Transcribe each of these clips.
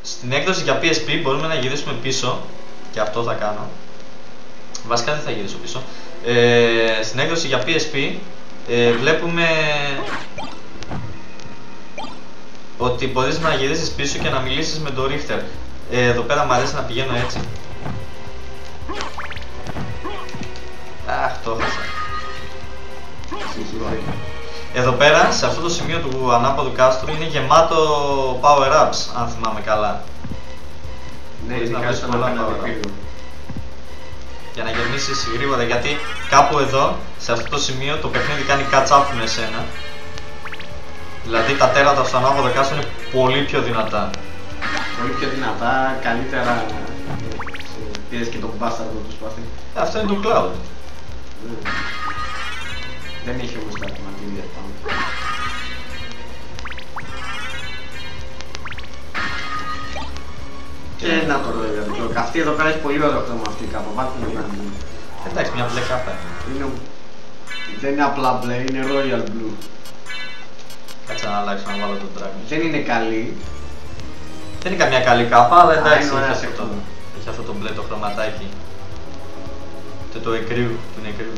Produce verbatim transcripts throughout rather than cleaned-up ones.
Στην έκδοση για πι ες πι μπορούμε να γυρίσουμε πίσω, και αυτό θα κάνω. Βασικά δεν θα γυρίσω πίσω. Ε, στην έκδοση για πι ες πι ε, βλέπουμε ότι μπορείς να γυρίσεις πίσω και να μιλήσεις με τον Ρίχτερ. Ε, εδώ πέρα μου αρέσει να πηγαίνω έτσι. Αχ, το έχασα. Εδώ πέρα, σε αυτό το σημείο του ανάποδου κάστρου, είναι γεμάτο power-ups, αν θυμάμαι καλά. Ναι, είναι κάτι σαν να πέντε. Για να γεμίσεις γρήγορα, γιατί κάπου εδώ, σε αυτό το σημείο, το παιχνίδι κάνει catch-up με σένα. Δηλαδή τα τέρατα στο ανάποδο κάστρο είναι πολύ πιο δυνατά. Πολύ πιο δυνατά, καλύτερα. Πήρες και τον μπάσταρδο του σπάθη. Αυτό είναι το cloud. Mm. Δεν έχει όμως τα κομματίδια πάνω. Και να το λέω, αυτή εδώ πέρα έχει πολύ ωραίο χρώμα αυτή η κάπα, βάλτε να κάνει. Εντάξει, μια μπλε κάπα είναι. Δεν είναι απλά μπλε, είναι royal blue. Κάτσε να αλλάξω να βάλω τον dragon. Δεν είναι καλή. Δεν είναι καμιά καλή κάπα, αλλά εντάξει, Α, έχει, αυτό, έχει αυτό το μπλε το χρωματάκι. Και το εκρίου, του νεκρίου.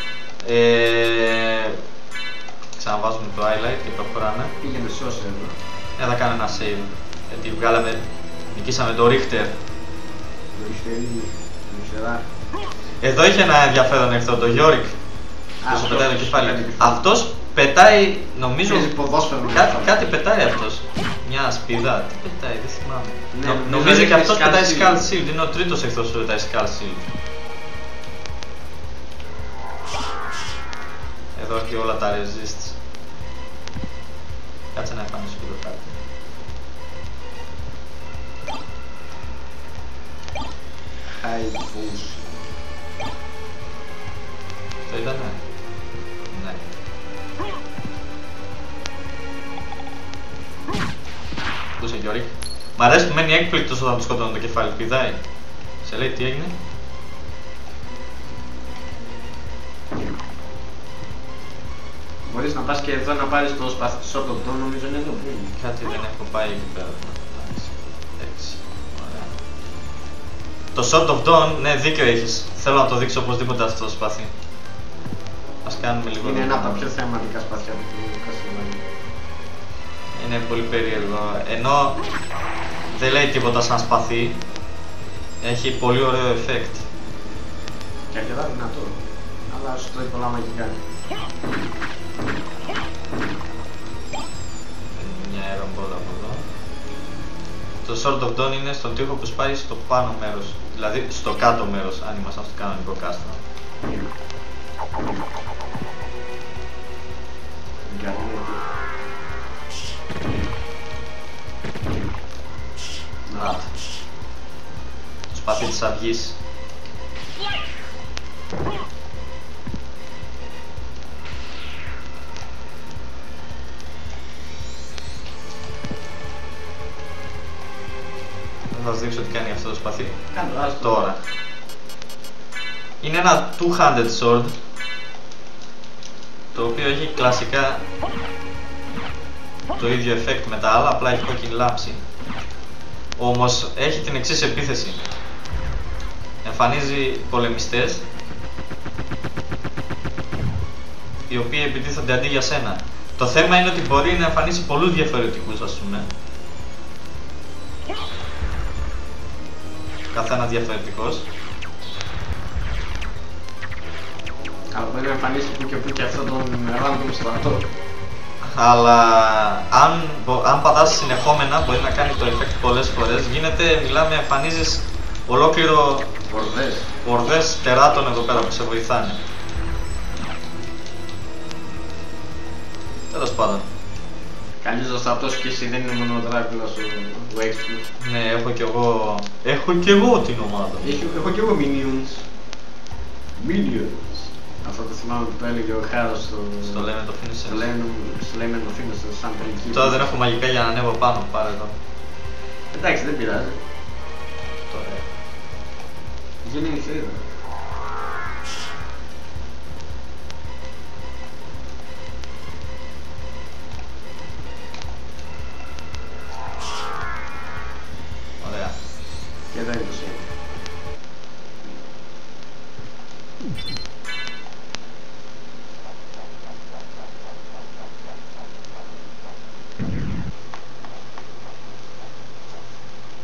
Ε, ξαναβάζουμε το highlight και προχωράμε. Πήγαινε σώσε εδώ. Ε, θα κάνω ένα save. Γιατί βγάλαμε, νικήσαμε το Richter. Το Richter είναι εδώ έχει ένα ενδιαφέρον αυτό, το Yorick. Που σου πετάει το κεφάλι. Αυτός πετάει, νομίζω, κάτι, κάτι πετάει αυτός. Μια σπίδα, τι πετάει, δεν θυμάμαι. Ναι, Νο, νομίζω και αυτός πετάει Skull Shield, είναι ο τρίτος εχθρός που πετάει Skull Shield. Εδώ έχει όλα τα resists. Κάτσε να εμφανίσω και το χάρτη. High push. Το ήτανε? Ναι. Πούσε Γιώργη. Μ' αρέσει που μένει έκπληκτος όταν του σκοτώνω το κεφάλι, πηδάει. Σε λέει τι έγινε. Μπορείς να πας και εδώ να πάρεις το σπαθί του Sword of Dawn, νομίζω είναι εδώ που είναι. Κάτι δεν έχω πάει εκεί πέρα. Έτσι. Ωραία. Το Sword of Dawn, ναι, δίκιο έχεις. Θέλω να το δείξω οπωσδήποτε αυτό το σπαθί. Ας κάνουμε λίγο. Είναι ένα από τα πιο θεαματικά σπαθιά του Castlevania. Είναι πολύ περίεργο. Ενώ δεν λέει τίποτα σαν σπαθί, έχει πολύ ωραίο effect. Και αρκετά δυνατό. Αλλά σου τρώει πολλά μαγικά. Μια αερομπόδα από εδώ. Το Sword of Dawn είναι στον τοίχο που σπάει στο πάνω μέρος. Δηλαδή στο κάτω μέρος, αν ήμασταν στο κανονικό κάστρο. Να το. Το σπαθί της αυγής. Θα σας δείξω τι κάνει αυτό το σπαθί. Κάτω, τώρα. Είναι ένα two-handed sword, το οποίο έχει κλασικά το ίδιο effect με τα άλλα, απλά έχει κόκκινη λάμψη. Όμως έχει την εξής επίθεση. Εμφανίζει πολεμιστές, οι οποίοι επιτίθενται αντί για σένα. Το θέμα είναι ότι μπορεί να εμφανίσει πολλούς διαφορετικούς, ας πούμε. Καθένα διαφορετικός. Αλλά μπορεί να εμφανίσει που και που και αυτό τον random στρατό. Αλλά αν, αν πατάς συνεχόμενα μπορεί να κάνει το effect πολλές φορές. Γίνεται, μιλάμε, εμφανίζεις ολόκληρο Ορδές. ορδές τεράτων εδώ πέρα που σε βοηθάνε. Τέλος πάντων. Καλής ο στρατός και εσύ, δεν είναι μόνο ο Δράκουλας ο έξυπνος. Ναι, έχω κι εγώ... Έχω κι εγώ την ομάδα. Έχω, έχω κι εγώ minions. Minions. Αυτό το θυμάμαι που το έλεγε ο Χάρος στο... Στο λέμε το Finisher. Στο λέμε, στο λέμε το Finisher, σαν τελική. Τώρα δεν έχω μαγικά για να ανέβω πάνω, πάρε εδώ. Εντάξει, δεν πειράζει. Τώρα. Γίνει η θηρίδα.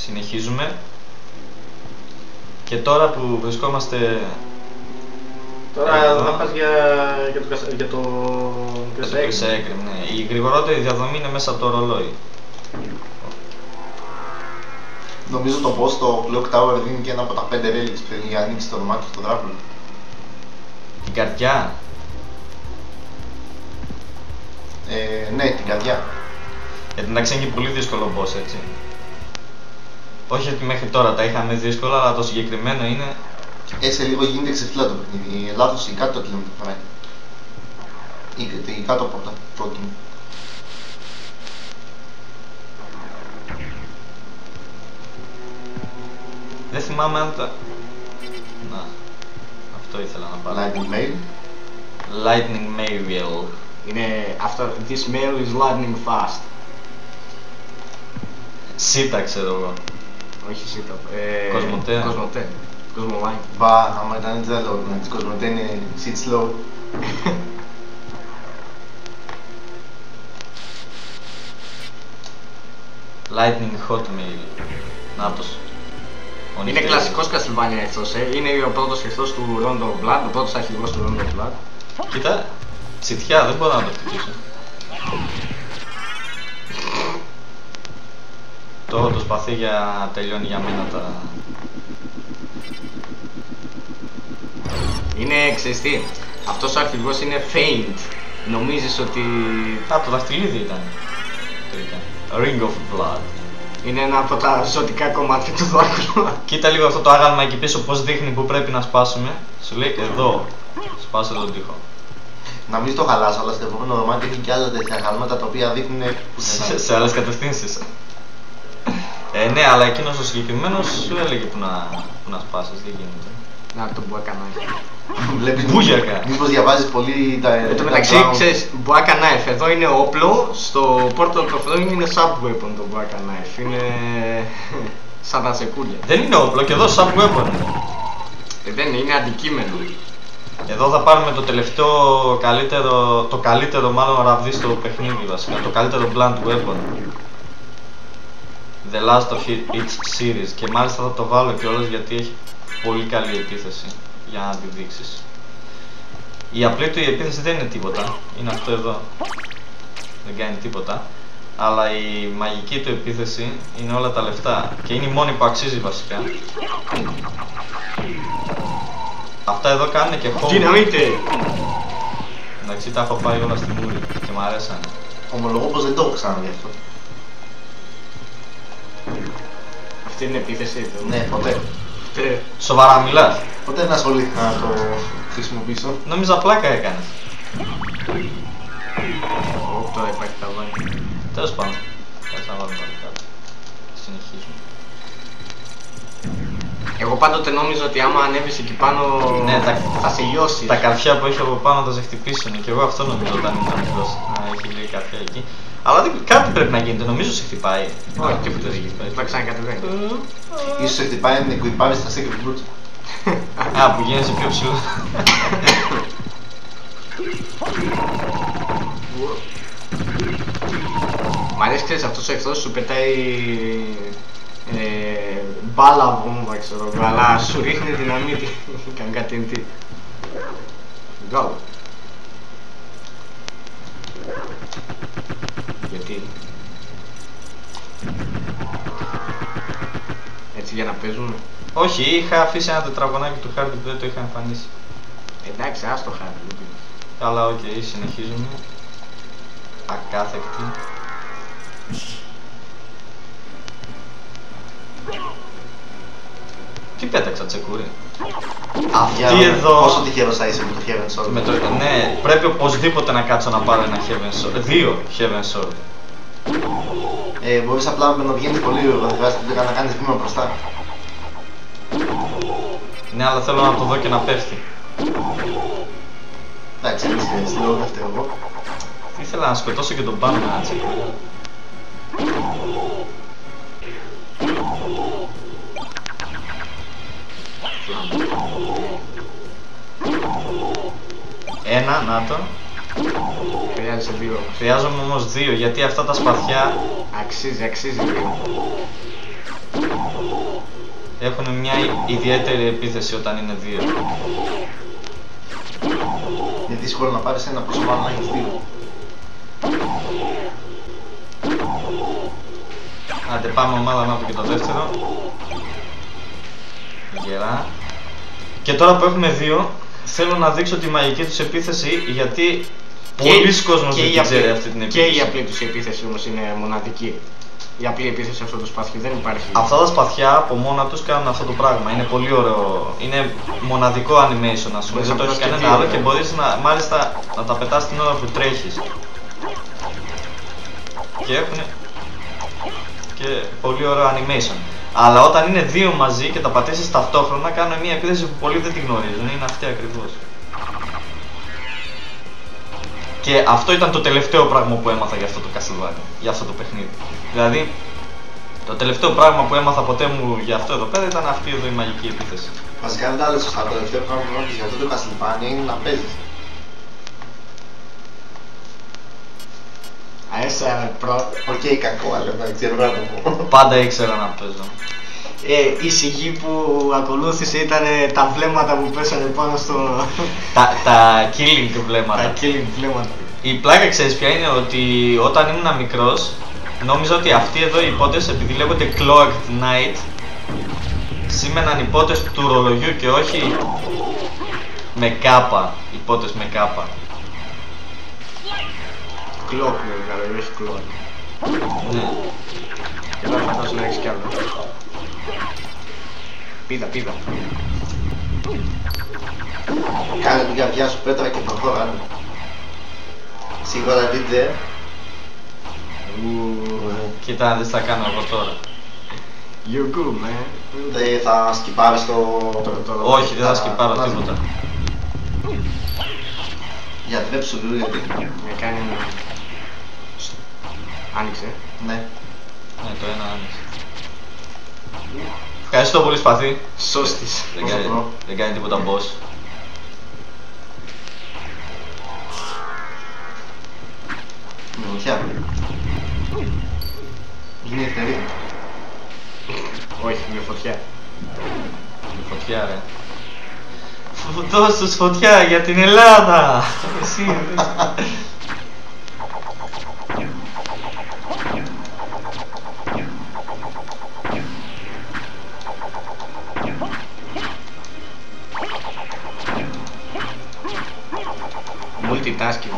Συνεχίζουμε. Και τώρα που βρισκόμαστε... Τώρα εδώ, θα πας για, για το, για το, για το Κρυσαέγκριμ, ναι. Η γρηγορότερη διαδρομή είναι μέσα από το ρολόι. Νομίζω το boss το Clock Tower δίνει και ένα από τα πέντε relics που θέλει για να ανοίξει το δωμάτιο στο Δράκουλα. Την καρδιά. Ε, ναι, την καρδιά. Γιατί εντάξει είναι και πολύ δύσκολο boss, έτσι. Όχι ότι μέχρι τώρα τα είχαμε δύσκολα, αλλά το συγκεκριμένο είναι... Ε, σε λίγο γίνεται ξεφτύλα το παιχνίδι. Λάθος ή κάτω το κιλόμετρο. Ή, ή κάτω από τα πρώτη. Δεν θυμάμαι αν τα... Να, αυτό ήθελα να πάρω. Lightning Mail. Lightning Mail. Είναι αυτό, this mail is lightning fast. Σίτα ξέρω εγώ. Όχι σίτα. Ε, Κοσμοτέ. Κοσμοτέ. Κοσμολάιν. Μπα, άμα ήταν έτσι άλλο, να της Κοσμοτέ είναι shit slow. Lightning Hotmail. Νάτος. Είναι κλασικός Castlevania εχθρός, ε. Είναι ο πρώτος εχθρός του Rondo of Blood, ο πρώτος αρχηγός του Rondo of Blood. Κοίτα, τσιτιά, δεν μπορώ να το χτυπήσω. Το το σπαθί για τελειώνει για μένα τα... Είναι, ξέρεις τι, αυτός ο αρχηγός είναι faint. Νομίζεις ότι... Α, το δαχτυλίδι ήταν. Τελικά. Ring of Blood. Είναι ένα από τα ζωτικά κομμάτια του Δράκουλα. Κοίτα λίγο αυτό το άγαλμα εκεί πίσω πως δείχνει που πρέπει να σπάσουμε. Σου λέει εδώ, σπάσε τον τοίχο. Να μην το χαλάσω, αλλά στο επόμενο δωμάτιο έχει και άλλα τέτοια γάλματα τα οποία δείχνουν σε, σε άλλες κατευθύνσεις. Ε, ναι, αλλά εκείνος ο συγκεκριμένος σου έλεγε που να, που να σπάσεις, δεν γίνεται. Να το Boaka Knife. Βλέπεις Μπούγιακα. μήπως διαβάζεις πολύ τα... Εν τω μεταξύ, ξέρεις, Boaka Knife, εδώ είναι όπλο, στο Portal of Flame είναι sub-weapon το Boaka Knife. Είναι... σαν τα τσεκούλια. Δεν είναι όπλο και εδώ sub weapon. Ε, δεν είναι, είναι αντικείμενο. Εδώ θα πάρουμε το τελευταίο καλύτερο, το καλύτερο μάλλον ραβδί στο παιχνίδι βασικά, το καλύτερο blunt weapon. The last of each series και μάλιστα θα το βάλω κιόλας γιατί έχει πολύ καλή επίθεση για να τη δείξεις. Η απλή του η επίθεση δεν είναι τίποτα, είναι αυτό εδώ, δεν κάνει τίποτα. Αλλά η μαγική του επίθεση είναι όλα τα λεφτά και είναι η μόνη που αξίζει βασικά. Αυτά εδώ κάνουν και hold. Δυναμίτε! Εντάξει, τα έχω πάει όλα στη μούρη και μ' αρέσανε. Ομολογώ πως δεν το έχω ξαναδεί αυτό. Αυτή είναι επίθεση εδώ. Ναι, ποτέ. Ε, Σοβαρά μιλάς. Ποτέ δεν ασχολήθηκα να το χρησιμοποιήσω. Νόμιζα πλάκα έκανες. Ω, τώρα υπάρχει ταβάνι. Τέλος πάντων. Κάτσε να βάλουμε πάλι κάτω. Συνεχίζουμε. Εγώ πάντοτε νόμιζα ότι άμα ανέβεις εκεί πάνω Ναι, τα, θα σε λιώσει. τα καρφιά που έχει από πάνω θα σε χτυπήσουν και εγώ αυτό νομίζω όταν ήμουν μικρός. Να έχει λίγη καρφιά εκεί. Αλλά δεν, κάτι πρέπει να γίνεται, νομίζω σε χτυπάει. Όχι, Α, τίποτα δεν γίνεται. Θα ξανακατεβαίνει. Ίσως σε χτυπάει με κουιπάρεις στα secret roots. Α, που γίνεσαι πιο ψηλό. Μ' αρέσει, ξέρεις, αυτός ο εχθρός σου πετάει ε, μπάλα βόμβα, ξέρω εγώ, αλλά σου ρίχνει δυναμίτη. Κάνει κάτι εν τι. Γκάλο. Γιατί? Έτσι για να παίζουμε. Όχι, είχα αφήσει ένα τετραγωνάκι του χάρτη που δεν το είχα εμφανίσει. Εντάξει, άστο χάρτη. Αλλά οκ, okay, συνεχίζουμε. Ακάθεκτη. Τι πέταξα, τσεκούρι. Αυτή εδώ... Πόσο τυχερός θα είσαι με το Heaven Sword. Με το... Ναι, πρέπει οπωσδήποτε να κάτσω να πάρω ένα Heaven Sword. Δύο Heaven Sword. Ε, μπορείς απλά να βγαίνεις πολύ γρήγορα, δεν χρειάζεται να κάνεις βήμα μπροστά. Ναι, αλλά θέλω να το δω και να πέφτει. Εντάξει, δεν χρειάζεται, λόγω αυτό εγώ. Ήθελα να σκοτώσω και τον πάνω με ένα τσεκούρι. Ένα, να το. Χρειάζεσαι δύο. Χρειάζομαι όμως δύο, γιατί αυτά τα σπαθιά... Αξίζει, αξίζει δύο. έχουν μια ιδιαίτερη επίθεση όταν είναι δύο. Είναι δύσκολο να πάρεις ένα πόσο μάλλον να έχεις δύο. Άντε πάμε ομάδα να πω και το δεύτερο. Γερά. Και τώρα που έχουμε δύο, θέλω να δείξω τη μαγική τους επίθεση, γιατί πολλοί κόσμος δεν την ξέρει αυτή την επίθεση. Και η απλή τους επίθεση όμως είναι μοναδική. Η απλή επίθεση αυτού του σπαθιού δεν υπάρχει. Αυτά τα σπαθιά από μόνα τους κάνουν αυτό το πράγμα. Είναι πολύ ωραίο. Είναι μοναδικό animation, ας πούμε. Δεν το έχει κανένα άλλο και μπορείς να, μάλιστα να τα πετάς την ώρα που τρέχεις. Και έχουν και πολύ ωραίο animation. Αλλά όταν είναι δύο μαζί και τα πατήσεις ταυτόχρονα, κάνουν μια επίθεση που πολλοί δεν τη γνωρίζουν. Είναι αυτή ακριβώς. Και αυτό ήταν το τελευταίο πράγμα που έμαθα για αυτό το Castlevania, για αυτό το παιχνίδι. Δηλαδή, το τελευταίο πράγμα που έμαθα ποτέ μου για αυτό εδώ πέρα ήταν αυτή εδώ η μαγική επίθεση. Βασικά δεν τα λες σωστά, το τελευταίο πράγμα που έμαθες για αυτό το Castlevania είναι να παίζεις. Αέσαι πρώτα. Οκ, κακό, αλλά δεν ξέρω να το πω. Πάντα ήξερα να παίζω. Ε, η σιγή που ακολούθησε ήταν τα βλέμματα που πέσανε πάνω στο... τα, τα killing βλέμματα. τα killing βλέμματα. Η πλάκα ξέρεις ποια είναι, ότι όταν ήμουν μικρός νόμιζα ότι αυτοί εδώ οι υπότες, επειδή λέγονται Cloaked Knight, σήμαιναν υπότες του ρολογιού και όχι με κάπα, υπότες με κάπα. Cloak είναι καλό, όχι Cloak. Ναι. Και τώρα φαντάζομαι να έχεις κι άλλο. Πίδα, πίδα. Κάνε την καρδιά σου πέτρα και προχώρα. Σίγουρα δείτε. Κοίτα να δεις τι θα κάνω εγώ τώρα. You go, man. Δεν θα σκυπάρεις το... Όχι, δεν θα σκυπάρω τίποτα. Για τρέψου λίγο γιατί... Με κάνει ένα... Άνοιξε. Ναι. Ναι, το ένα άνοιξε. Ευχαριστώ πολύ σπαθί. Σώστης. Δεν κάνει, δεν κάνει τίποτα boss. Με φωτιά. Είναι εταιρεία. Όχι, με φωτιά. Με φωτιά ρε. Δώσ' τους φωτιά για την Ελλάδα. Εσύ. Multitasking.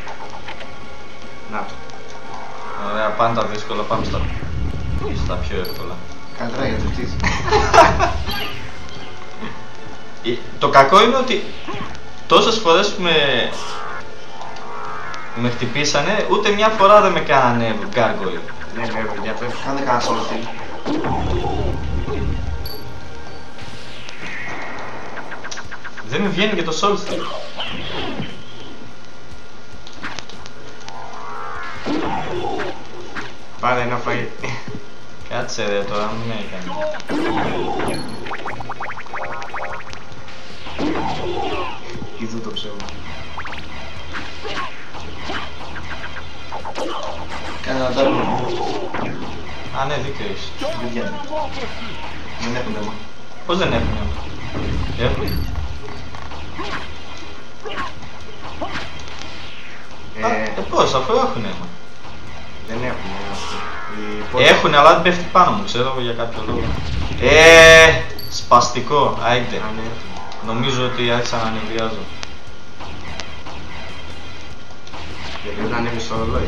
Να το. Ωραία, πάνε τα δύσκολα, πάμε στα, στα πιο εύκολα. Καλύτερα για το χτίζει. Το κακό είναι ότι τόσες φορές που με, με χτυπήσανε, ούτε μια φορά δεν με κάνανε gargoyle. Ναι, ναι, για πες. Κάνε κανένα σόλθι. Δεν με βγαίνει και το solstice. Πάρε ένα φαΐ. Κάτσε ρε τώρα, μην με έκανε. Είδου το ψέμα. Κάνε ένα double. Α, ναι, δίκιο έχεις. Δεν βγαίνει. Δεν έχουν αίμα. Πώς δεν έχουν αίμα? Έχουν. Ε, Ε, πώς, αφού έχουν αίμα. δεν έχουν Έχουν, αλλά δεν πέφτει πάνω μου, ξέρω εγώ για κάποιο λόγο. Ε, σπαστικό, άιντε. Α, ναι. Νομίζω ότι άρχισα να ανεβιάζω. Γιατί δεν ανέβεις στο ρολόι.